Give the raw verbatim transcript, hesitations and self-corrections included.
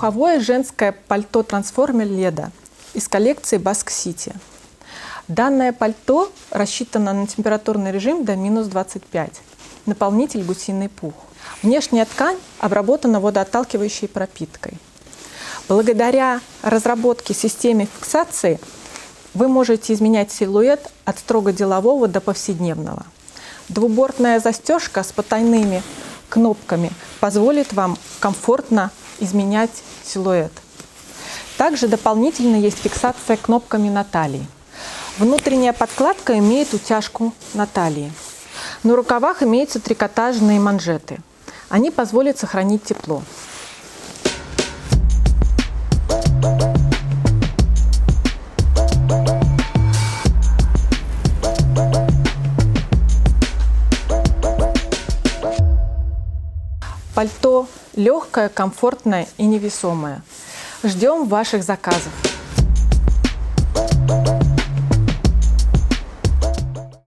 Пуховое женское пальто-трансформер Леда из коллекции Basque City. Данное пальто рассчитано на температурный режим до минус двадцати пяти. Наполнитель гусиный пух. Внешняя ткань обработана водоотталкивающей пропиткой. Благодаря разработке системы фиксации вы можете изменять силуэт от строго делового до повседневного. Двубортная застежка с потайными кнопками позволит вам комфортно изменять силуэт. Также дополнительно есть фиксация кнопками на талии. Внутренняя подкладка имеет утяжку на талии. На рукавах имеются трикотажные манжеты. Они позволят сохранить тепло. Пальто легкое, комфортное и невесомое. Ждем ваших заказов.